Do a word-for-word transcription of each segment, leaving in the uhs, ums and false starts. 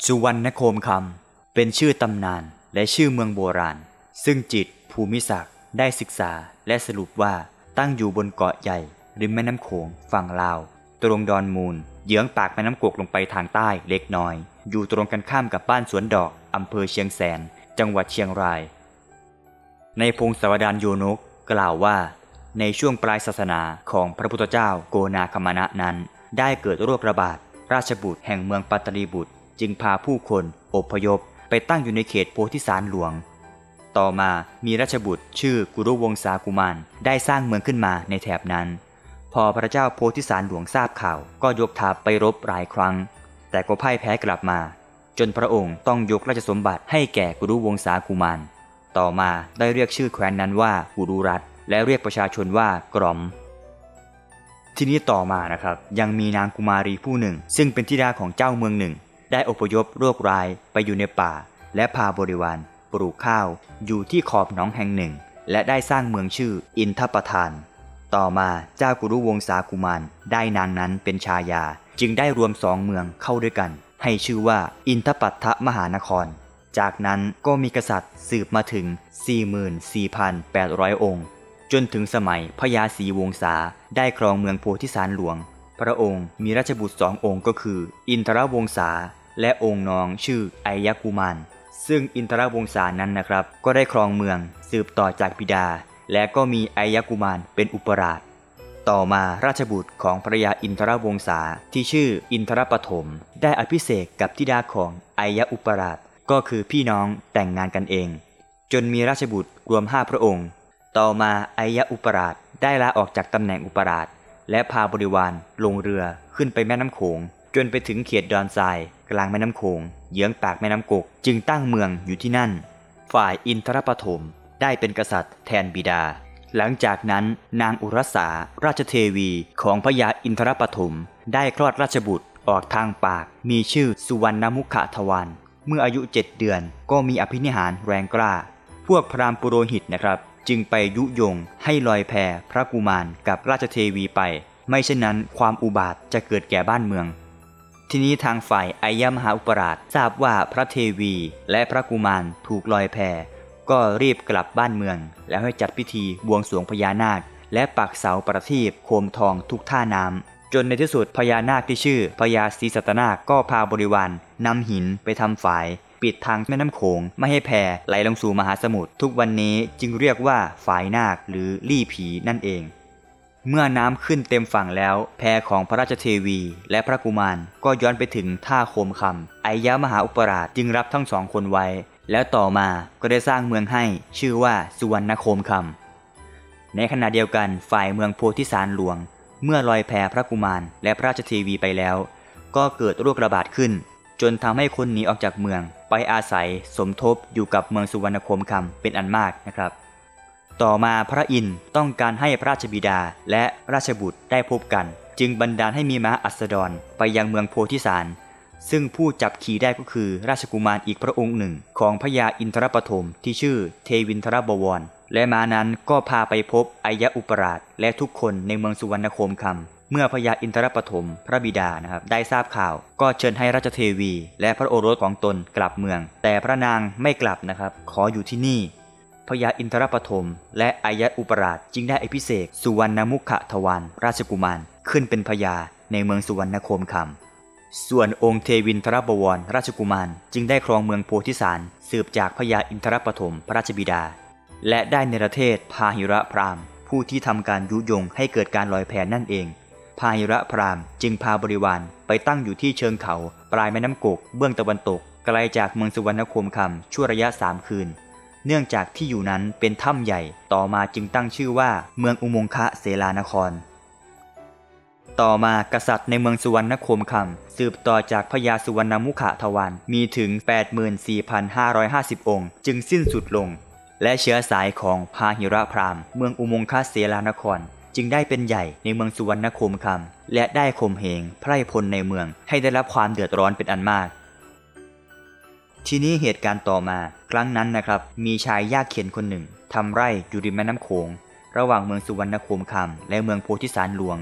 สุวรรณโคมคำเป็นชื่อตำนานและชื่อเมืองโบราณซึ่งจิตรภูมิศักดิ์ได้ศึกษาและสรุปว่าตั้งอยู่บนเกาะใหญ่ริมแม่น้ำโขงฝั่งลาวตรงดอนมูลเยื้องปากแม่น้ำกกลงไปทางใต้เล็กน้อยอยู่ตรงกันข้ามกับบ้านสวนดอกอำเภอเชียงแสนจังหวัดเชียงรายในพงศาวดารโยนกกล่าวว่าในช่วงปลายศาสนาของพระพุทธเจ้าโกนาคมนะนั้นได้เกิดโรคระบาดราชบุตรแห่งเมืองปัตตลีบุตรจึงพาผู้คนอพยพไปตั้งอยู่ในเขตโพธิสารหลวงต่อมามีราชบุตรชื่อกุรุวงศากุมารได้สร้างเมืองขึ้นมาในแถบนั้นพอพระเจ้าโพธิสารหลวงทราบข่าวก็ยกทัพไปรบหลายครั้งแต่ก็พ่ายแพ้กลับมาจนพระองค์ต้องยกราชสมบัติให้แก่กุรุวงศากุมารต่อมาได้เรียกชื่อแคว้นนั้นว่ากุรุรัตน์และเรียกประชาชนว่ากรอมทีนี้ต่อมานะครับยังมีนางกุมารีผู้หนึ่งซึ่งเป็นธิดาของเจ้าเมืองหนึ่งได้อพยพโรคร้ายไปอยู่ในป่าและพาบริวารปลูกข้าวอยู่ที่ขอบหนองแห่งหนึ่งและได้สร้างเมืองชื่ออินทปทานต่อมาเจ้ากุรุวงศากุมารได้นางนั้นเป็นชายาจึงได้รวมสองเมืองเข้าด้วยกันให้ชื่อว่าอินทปัตถมหานครจากนั้นก็มีกษัตริย์สืบมาถึง สี่หมื่นสี่พันแปดร้อย องค์จนถึงสมัยพญาศรีวงศาได้ครองเมืองโพธิสารหลวงพระองค์มีราชบุตรสององค์ก็คืออินทรวงศาและองค์น้องชื่อไอยกุมารซึ่งอินทรวงศานั้นนะครับก็ได้ครองเมืองสืบต่อจากบิดาและก็มีไอยกุมารเป็นอุปราชต่อมาราชบุตรของพระยาอินทรวงศาที่ชื่ออินทรปฐมได้อภิเษกกับธิดาของไอยอุปราชก็คือพี่น้องแต่งงานกันเองจนมีราชบุตรรวมห้าพระองค์ต่อมาไอยอุปราชได้ลาออกจากตำแหน่งอุปราชและพาบริวารลงเรือขึ้นไปแม่น้ำโขงจนไปถึงเขตดอนทรายกลางแม่น้ำโขงเยื้องปากแม่น้ำกกจึงตั้งเมืองอยู่ที่นั่นฝ่ายอินทรปฐมได้เป็นกษัตริย์แทนบิดาหลังจากนั้นนางอุรสาราชเทวีของพระยาอินทรปฐมได้คลอดราชบุตรออกทางปากมีชื่อสุวรรณมุขทวารเมื่ออายุเจ็ดเดือนก็มีอภินิหารแรงกล้าพวกพราหมณ์ปุโรหิตนะครับจึงไปยุยงให้ลอยแพพระกุมารกับราชเทวีไปไม่เช่นนั้นความอุบาทจะเกิดแก่บ้านเมืองทีนี้ทางฝ่ายไอยมหาอุปราชทราบว่าพระเทวีและพระกุมารถูกลอยแพก็รีบกลับบ้านเมืองแล้วให้จัดพิธีบวงสรวงพญานาคและปักเสาประทีปโคมทองทุกท่าน้ำจนในที่สุดพญานาคที่ชื่อพญาศรีสัตนาคก็พาบริวารนำหินไปทำฝายปิดทางแม่น้ำโขงไม่ให้แพไหลลงสู่มหาสมุทรทุกวันนี้จึงเรียกว่าฝายนาคหรือลี่ผีนั่นเองเมื่อน้ำขึ้นเต็มฝั่งแล้วแพของพระราชเทวีและพระกุมารก็ย้อนไปถึงท่าโคมคำไอยมหาอุปราชจึงรับทั้งสองคนไว้แล้วต่อมาก็ได้สร้างเมืองให้ชื่อว่าสุวรรณโคมคำในขณะเดียวกันฝ่ายเมืองโพธิสารหลวงเมื่อลอยแพพระกุมารและพระราชเทวีไปแล้วก็เกิดโรคระบาดขึ้นจนทำให้คนหนีออกจากเมืองไปอาศัยสมทบอยู่กับเมืองสุวรรณโคมคำเป็นอันมากนะครับต่อมาพระอินทร์ต้องการให้พระราชบิดาและราชบุตรได้พบกันจึงบันดาลให้มีม้าอัสดรไปยังเมืองโพธิสารซึ่งผู้จับขี่ได้ก็คือราชกุมารอีกพระองค์หนึ่งของพระยาอินทรปฐมที่ชื่อเทวินทรบวรและม้านั้นก็พาไปพบไอยอุปราชและทุกคนในเมืองสุวรรณโคมคำเมื่อพระยาอินทรปฐมพระบิดานะครับได้ทราบข่าวก็เชิญให้ราชเทวีและพระโอรสของตนกลับเมืองแต่พระนางไม่กลับนะครับขออยู่ที่นี่พระยาอินทรปฐมและไอยอุปราชจึงได้อภิเษกสุวรรณมุขทวารราชกุมารขึ้นเป็นพญาในเมืองสุวรรณโคมคำส่วนองค์เทวินทรบวรราชกุมารจึงได้ครองเมืองโพธิสารสืบจากพระยาอินทรปฐมพระราชบิดาและได้เนรเทศพาหิระพราหมณ์ผู้ที่ทำการยุยงให้เกิดการลอยแพนั่นเองพาหิระพราหมณ์จึงพาบริวารไปตั้งอยู่ที่เชิงเขาปลายแม่น้ำกกเบื้องตะวันตกไกลจากเมืองสุวรรณโคมคำชั่วระยะสามคืนเนื่องจากที่อยู่นั้นเป็นถ้ำใหญ่ต่อมาจึงตั้งชื่อว่าเมืองอุโมงคะเสลานครต่อมากษัตริย์ในเมืองสุวรรณโคมคำสืบต่อจากพญาสุวรรณมุขทวารมีถึง แปดหมื่นสี่พันห้าร้อยห้าสิบ องค์จึงสิ้นสุดลงและเชื้อสายของพาหิระพราหมณ์เมืองอุโมงคะเสลานครจึงได้เป็นใหญ่ในเมืองสุวรรณโคมคำและได้ข่มเหงไพร่พลในเมืองให้ได้รับความเดือดร้อนเป็นอันมากทีนี้เหตุการณ์ต่อมาครั้งนั้นนะครับมีชายยากเข็ญคนหนึ่งทำไร่อยู่ริมแม่น้ำโขงระหว่างเมืองสุวรรณโคมคำและเมืองโพธิสารหลวง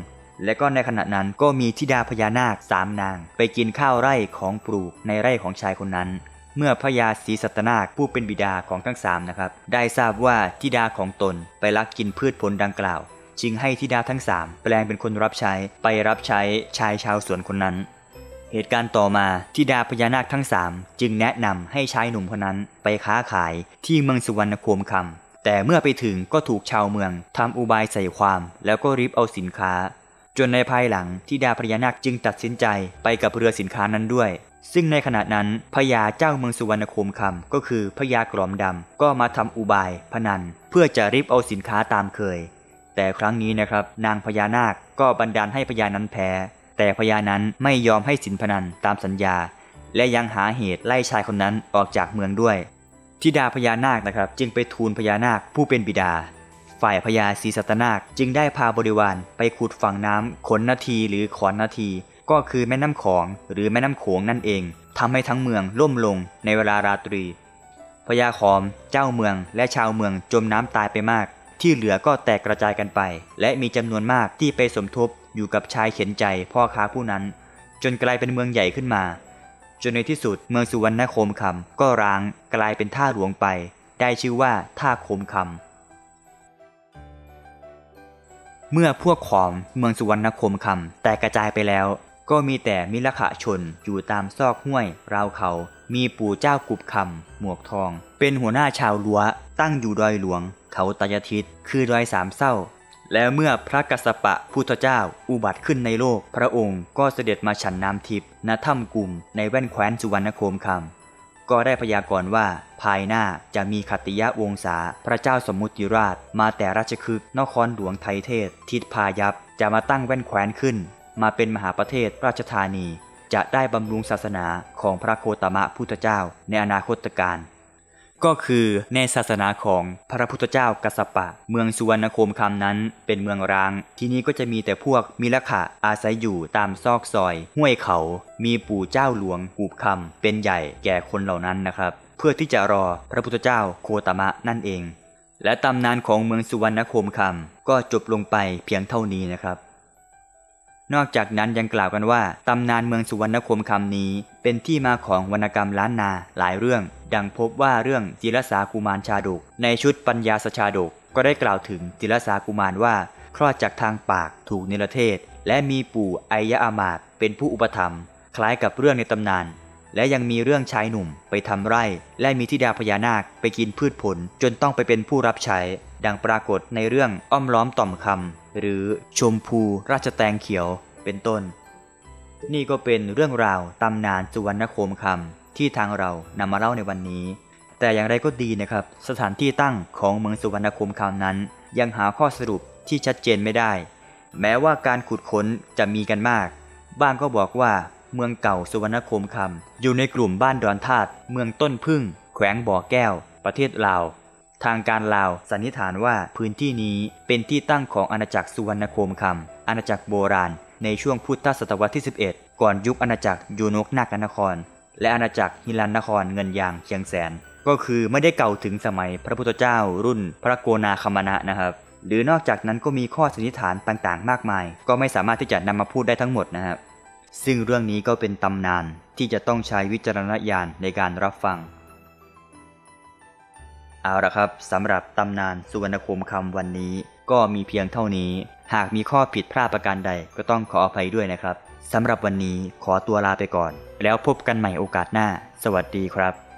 และก็ในขณะนั้นก็มีธิดาพญานาคสามนางไปกินข้าวไร่ของปลูกในไร่ของชายคนนั้นเมื่อพญาศรีสัตนาคผู้เป็นบิดาของทั้งสามนะครับได้ทราบว่าธิดาของตนไปลักกินพืชผลดังกล่าวจึงให้ธิดาทั้งสามแปลงเป็นคนรับใช้ไปรับใช้ชายชาวสวนคนนั้นเหตุการณ์ต่อมาธิดาพญานาคทั้งสามจึงแนะนำให้ชายหนุ่มคนนั้นไปค้าขายที่เมืองสุวรรณโคมคำแต่เมื่อไปถึงก็ถูกชาวเมืองทำอุบายใส่ความแล้วก็ริบเอาสินค้าจนในภายหลังธิดาพญานาคจึงตัดสินใจไปกับเรือสินค้านั้นด้วยซึ่งในขณะนั้นพญาเจ้าเมืองสุวรรณโคมคำก็คือพญากรอมดำก็มาทำอุบายพนันเพื่อจะริบเอาสินค้าตามเคยแต่ครั้งนี้นะครับนางพญานาคก็บันดาลให้พญานั้นแพ้แต่พญานั้นไม่ยอมให้สินพนันตามสัญญาและยังหาเหตุไล่ชายคนนั้นออกจากเมืองด้วยธิดาพญานาคนะครับจึงไปทูลพญานาคผู้เป็นบิดาฝ่ายพญาศรีสัตนาคจึงได้พาบริวารไปขุดฝั่งน้ำขนนาทีหรือขอนนาทีก็คือแม่น้ำของหรือแม่น้ำโขงนั่นเองทำให้ทั้งเมืองล่มลงในเวลาราตรีพญาขอมเจ้าเมืองและชาวเมืองจมน้ำตายไปมากที่เหลือก็แตกกระจายกันไปและมีจำนวนมากที่ไปสมทบอยู่กับชายเข็นใจพ่อค้าผู้นั้นจนกลายเป็นเมืองใหญ่ขึ้นมาจนในที่สุดเมืองสุวรรณโคมคำก็ร้างกลายเป็นท่าหลวงไปได้ชื่อว่าท่าโคมคำเมื่อพวกขอมเมืองสุวรรณโคมคำแตกกระจายไปแล้วก็มีแต่มิลขะชนอยู่ตามซอกห้วยราวเขามีปู่เจ้ากุบคำหมวกทองเป็นหัวหน้าชาวลัวตั้งอยู่ดอยหลวงเขาตายทิศคือดอยสามเศร้าแล้วเมื่อพระกัสสปะพุทธเจ้าอุบัติขึ้นในโลกพระองค์ก็เสด็จมาฉันน้ำทิพย์ณถ้ำกุมในแว่นแคว้นสุวรรณโคมคำก็ได้พยากรณ์ว่าภายหน้าจะมีขัตติยวงศาพระเจ้าสมมุติราชมาแต่ราชคฤห์นครหลวงไทยเทศทิศพายัพจะมาตั้งแว่นแคว้นขึ้นมาเป็นมหาประเทศราชธานีจะได้บำรุงศาสนาของพระโคตมะพุทธเจ้าในอนาคตการก็คือในศาสนาของพระพุทธเจ้ากัสสปะเมืองสุวรรณโคมคำนั้นเป็นเมืองร้างที่นี้ก็จะมีแต่พวกมิลขะอาศัยอยู่ตามซอกซอยห้วยเขามีปู่เจ้าหลวงกูบคำเป็นใหญ่แก่คนเหล่านั้นนะครับเพื่อที่จะรอพระพุทธเจ้าโคตมะนั่นเองและตำนานของเมืองสุวรรณโคมคำก็จบลงไปเพียงเท่านี้นะครับนอกจากนั้นยังกล่าวกันว่าตำนานเมืองสุวรรณโคมคำนี้เป็นที่มาของวรรณกรรมล้านนาหลายเรื่องดังพบว่าเรื่องจิรสากุมารชาดกในชุดปัญญาสชาดกก็ได้กล่าวถึงจิรสากุมารว่าคลอดจากทางปากถูกนิรเทศและมีปู่ไอยะอามาตย์เป็นผู้อุปถัมภ์คล้ายกับเรื่องในตำนานและยังมีเรื่องชายหนุ่มไปทำไร่และมีธิดาพญานาคไปกินพืชผลจนต้องไปเป็นผู้รับใช้ดังปรากฏในเรื่องอ้อมล้อมต่อมคำหรือชมพูราชแตงเขียวเป็นต้นนี่ก็เป็นเรื่องราวตำนานสุวรรณโคมคำที่ทางเรานำมาเล่าในวันนี้แต่อย่างไรก็ดีนะครับสถานที่ตั้งของเมืองสุวรรณโคมคำนั้นยังหาข้อสรุปที่ชัดเจนไม่ได้แม้ว่าการขุดค้นจะมีกันมากบ้างก็บอกว่าเมืองเก่าสุวรรณโคมคำอยู่ในกลุ่มบ้านดอนธาตุเมืองต้นพึ่งแขวงบ่อแก้วประเทศลาวทางการลาวสันนิษฐานว่าพื้นที่นี้เป็นที่ตั้งของอาณาจักรสุวรรณโคมคำอาณาจักรโบราณในช่วงพุทธศตวรรษที่สิบเอ็ดก่อนยุคอาณาจักรยูนกนาคนครและอาณาจักรฮิลันนครเงินยางเชียงแสนก็คือไม่ได้เก่าถึงสมัยพระพุทธเจ้ารุ่นพระโกนาคมนะนะครับหรือนอกจากนั้นก็มีข้อสันนิษฐานต่างๆมากมายก็ไม่สามารถที่จะนำมาพูดได้ทั้งหมดนะครับซึ่งเรื่องนี้ก็เป็นตำนานที่จะต้องใช้วิจารณญาณในการรับฟังเอาละครับสำหรับตำนานสุวรรณโคมคำวันนี้ก็มีเพียงเท่านี้หากมีข้อผิดพลาดประการใดก็ต้องขออภัยด้วยนะครับสำหรับวันนี้ขอตัวลาไปก่อนแล้วพบกันใหม่โอกาสหน้าสวัสดีครับ